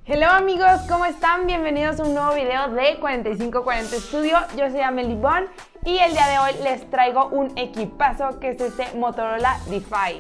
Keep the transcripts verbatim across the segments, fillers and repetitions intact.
Hello amigos, ¿cómo están? Bienvenidos a un nuevo video de cuarenta y cinco cuarenta Studio. Yo soy Amelie Bon y el día de hoy les traigo un equipazo que es este Motorola Defy.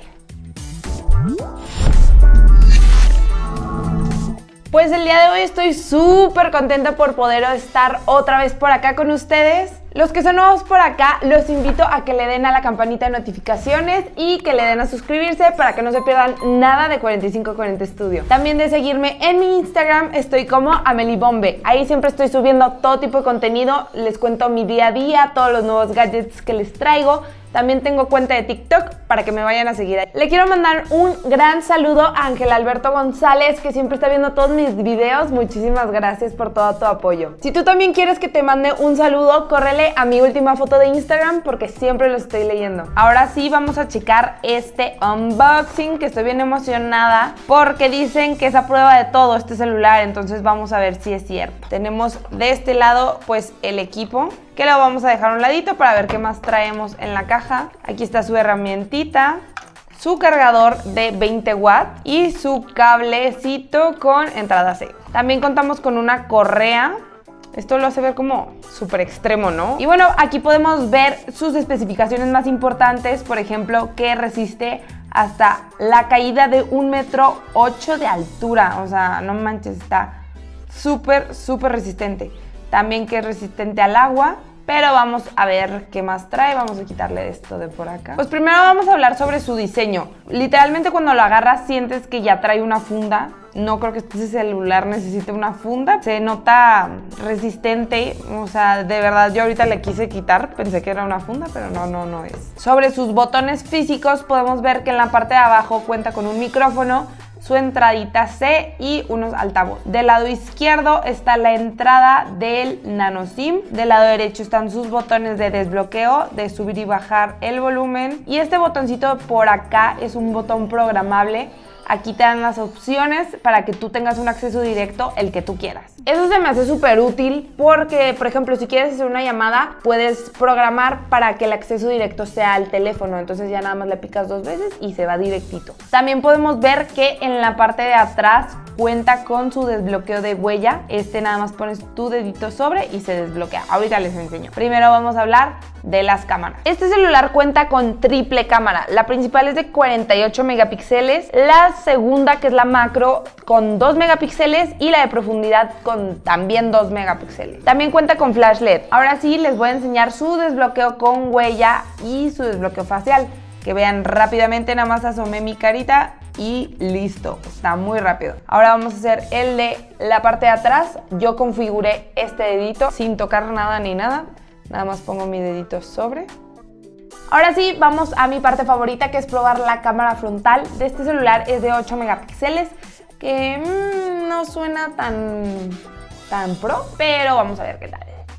Pues el día de hoy estoy súper contenta por poder estar otra vez por acá con ustedes. Los que son nuevos por acá, los invito a que le den a la campanita de notificaciones y que le den a suscribirse para que no se pierdan nada de cuarenta y cinco cuarenta Studio. También de seguirme en mi Instagram, estoy como Amelie Bombe. Ahí siempre estoy subiendo todo tipo de contenido, les cuento mi día a día, todos los nuevos gadgets que les traigo. También tengo cuenta de TikTok para que me vayan a seguir ahí. Le quiero mandar un gran saludo a Ángel Alberto González, que siempre está viendo todos mis videos. Muchísimas gracias por todo tu apoyo. Si tú también quieres que te mande un saludo, córrele a mi última foto de Instagram porque siempre lo estoy leyendo. Ahora sí, vamos a checar este unboxing, que estoy bien emocionada porque dicen que es a prueba de todo este celular, entonces vamos a ver si es cierto. Tenemos de este lado pues el equipo, que lo vamos a dejar a un ladito para ver qué más traemos en la caja. Aquí está su herramientita, su cargador de veinte watts y su cablecito con entrada C. También contamos con una correa. Esto lo hace ver como súper extremo, ¿no? Y bueno, aquí podemos ver sus especificaciones más importantes, por ejemplo, que resiste hasta la caída de un metro ocho de altura. O sea, no manches, está súper, súper resistente. También que es resistente al agua, pero vamos a ver qué más trae. Vamos a quitarle esto de por acá. Pues primero vamos a hablar sobre su diseño. Literalmente cuando lo agarras sientes que ya trae una funda. No creo que este celular necesite una funda. Se nota resistente, o sea, de verdad yo ahorita le quise quitar, pensé que era una funda, pero no, no, no es. Sobre sus botones físicos podemos ver que en la parte de abajo cuenta con un micrófono, su entradita C y unos altavoces. Del lado izquierdo está la entrada del nano SIM. Del lado derecho están sus botones de desbloqueo, de subir y bajar el volumen. Y este botoncito por acá es un botón programable. Aquí te dan las opciones para que tú tengas un acceso directo, el que tú quieras. Eso se me hace súper útil porque, por ejemplo, si quieres hacer una llamada, puedes programar para que el acceso directo sea al teléfono. Entonces ya nada más le picas dos veces y se va directito. También podemos ver que en la parte de atrás cuenta con su desbloqueo de huella. Este nada más pones tu dedito sobre y se desbloquea. Ahorita les enseño. Primero vamos a hablar de las cámaras. Este celular cuenta con triple cámara. La principal es de cuarenta y ocho megapíxeles. La segunda, que es la macro, con dos megapíxeles, y la de profundidad con también dos megapíxeles. También cuenta con flash L E D. Ahora sí les voy a enseñar su desbloqueo con huella y su desbloqueo facial. Que vean rápidamente, nada más asomé mi carita y listo, está muy rápido. Ahora vamos a hacer el de la parte de atrás. Yo configuré este dedito sin tocar nada ni nada. Nada más pongo mi dedito sobre. Ahora sí, vamos a mi parte favorita, que es probar la cámara frontal de este celular. Es de ocho megapíxeles, que mmm, no suena tan, tan pro, pero vamos a ver qué tal.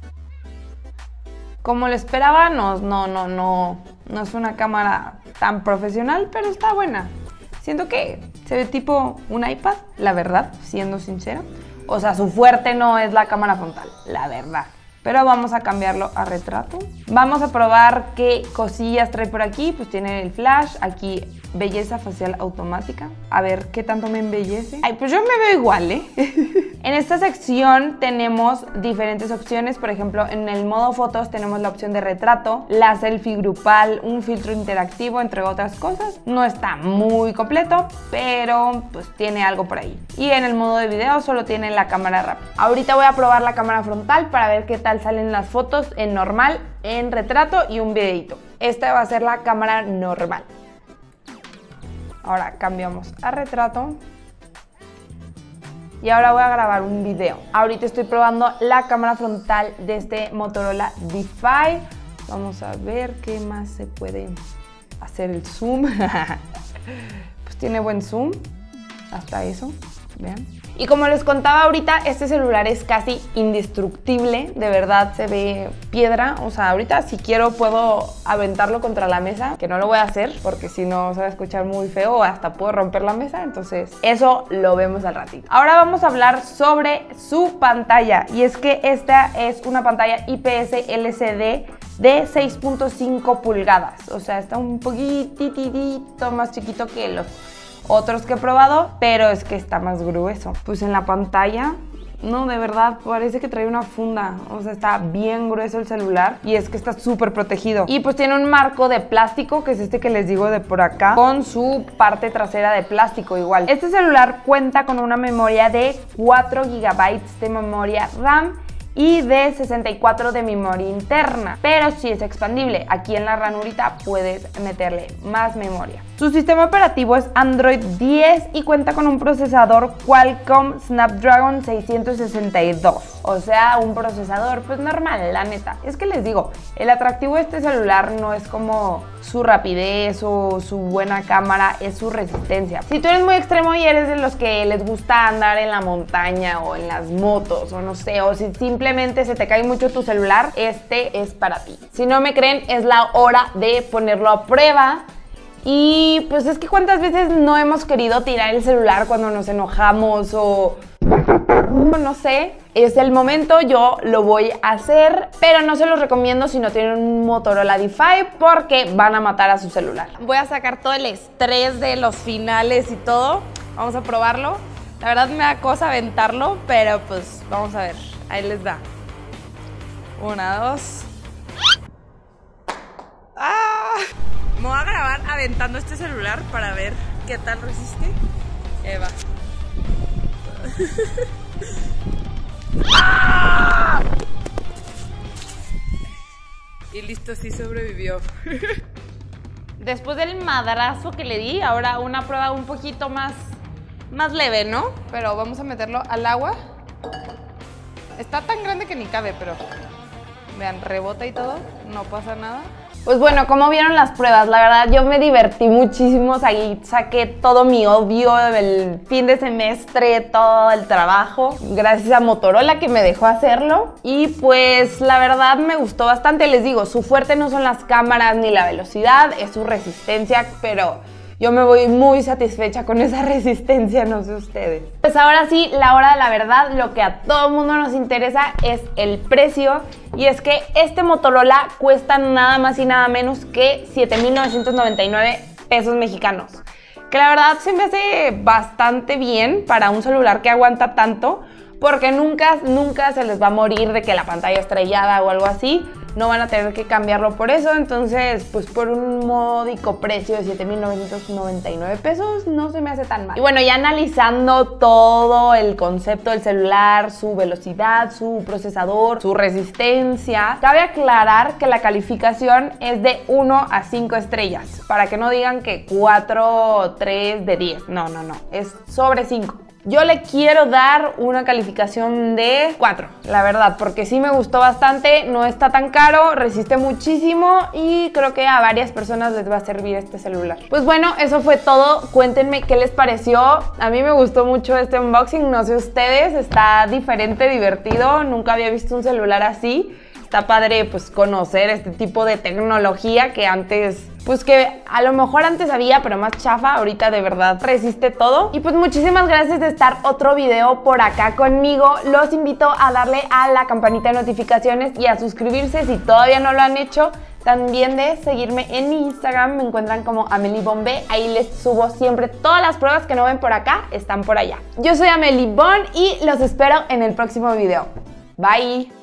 Como lo esperaba, no, no, no, no, no es una cámara tan profesional, pero está buena. Siento que se ve tipo un iPad, la verdad, siendo sincera. O sea, su fuerte no es la cámara frontal, la verdad. Pero vamos a cambiarlo a retrato. Vamos a probar qué cosillas trae por aquí. Pues tiene el flash, aquí belleza facial automática. A ver qué tanto me embellece. Ay, pues yo me veo igual, ¿eh? En esta sección tenemos diferentes opciones. Por ejemplo, en el modo fotos tenemos la opción de retrato, la selfie grupal, un filtro interactivo, entre otras cosas. No está muy completo, pero pues tiene algo por ahí. Y en el modo de video solo tiene la cámara rápida. Ahorita voy a probar la cámara frontal para ver qué tal salen las fotos en normal, en retrato y un videito. Esta va a ser la cámara normal. Ahora cambiamos a retrato. Y ahora voy a grabar un video. Ahorita estoy probando la cámara frontal de este Motorola Defy. Vamos a ver qué más se puede hacer el zoom. Pues tiene buen zoom. Hasta eso, vean. Y como les contaba ahorita, este celular es casi indestructible, de verdad se ve piedra. O sea, ahorita si quiero puedo aventarlo contra la mesa, que no lo voy a hacer porque si no se va a escuchar muy feo o hasta puedo romper la mesa, entonces eso lo vemos al ratito. Ahora vamos a hablar sobre su pantalla, y es que esta es una pantalla I P S L C D de seis punto cinco pulgadas, o sea, está un poquitito más chiquito que los otros que he probado, pero es que está más grueso. Pues en la pantalla, no, de verdad, parece que trae una funda. O sea, está bien grueso el celular y es que está súper protegido. Y pues tiene un marco de plástico, que es este que les digo de por acá, con su parte trasera de plástico igual. Este celular cuenta con una memoria de cuatro gigabytes de memoria RAM y de sesenta y cuatro de memoria interna, pero sí es expandible. Aquí en la ranurita puedes meterle más memoria. Su sistema operativo es Android diez y cuenta con un procesador Qualcomm Snapdragon seiscientos sesenta y dos, o sea, un procesador pues normal, la neta. Es que les digo, el atractivo de este celular no es como su rapidez o su buena cámara, es su resistencia. Si tú eres muy extremo y eres de los que les gusta andar en la montaña o en las motos o no sé, o si simplemente se te cae mucho tu celular, este es para ti. Si no me creen, es la hora de ponerlo a prueba. Y pues es que cuántas veces no hemos querido tirar el celular cuando nos enojamos o no sé, es el momento, yo lo voy a hacer, pero no se los recomiendo si no tienen un Motorola D cinco porque van a matar a su celular. Voy a sacar todo el estrés de los finales y todo, vamos a probarlo. La verdad me da cosa aventarlo, pero pues vamos a ver, ahí les da. Una, dos. ¡Ah! Me voy a grabar aventando este celular para ver qué tal resiste. Ahí va. ¡Ah! Y listo, sí sobrevivió. Después del madrazo que le di, ahora una prueba un poquito más, más leve, ¿no? Pero vamos a meterlo al agua. Está tan grande que ni cabe, pero vean, rebota y todo, no pasa nada. Pues bueno, como vieron las pruebas, la verdad yo me divertí muchísimo, ahí saqué todo mi odio del fin de semestre, todo el trabajo, gracias a Motorola que me dejó hacerlo. Y pues la verdad me gustó bastante, les digo, su fuerte no son las cámaras ni la velocidad, es su resistencia, pero yo me voy muy satisfecha con esa resistencia, no sé ustedes. Pues ahora sí, la hora de la verdad, lo que a todo el mundo nos interesa es el precio. Y es que este Motorola cuesta nada más y nada menos que siete mil novecientos noventa y nueve pesos mexicanos. Que la verdad se me hace bastante bien para un celular que aguanta tanto, porque nunca, nunca se les va a morir de que la pantalla estrellada o algo así. No van a tener que cambiarlo por eso, entonces pues por un módico precio de siete mil novecientos noventa y nueve pesos no se me hace tan mal. Y bueno, ya analizando todo el concepto del celular, su velocidad, su procesador, su resistencia, cabe aclarar que la calificación es de uno a cinco estrellas, para que no digan que cuatro o tres de diez, no, no, no, es sobre cinco. Yo le quiero dar una calificación de cuatro, la verdad, porque sí me gustó bastante, no está tan caro, resiste muchísimo y creo que a varias personas les va a servir este celular. Pues bueno, eso fue todo, cuéntenme qué les pareció. A mí me gustó mucho este unboxing, no sé ustedes, está diferente, divertido, nunca había visto un celular así. Está padre pues conocer este tipo de tecnología que antes, pues que a lo mejor antes había, pero más chafa, ahorita de verdad resiste todo. Y pues muchísimas gracias de estar otro video por acá conmigo. Los invito a darle a la campanita de notificaciones y a suscribirse si todavía no lo han hecho. También de seguirme en mi Instagram, me encuentran como Amelie Bombe, ahí les subo siempre todas las pruebas que no ven por acá, están por allá. Yo soy Amelie Bon y los espero en el próximo video. Bye.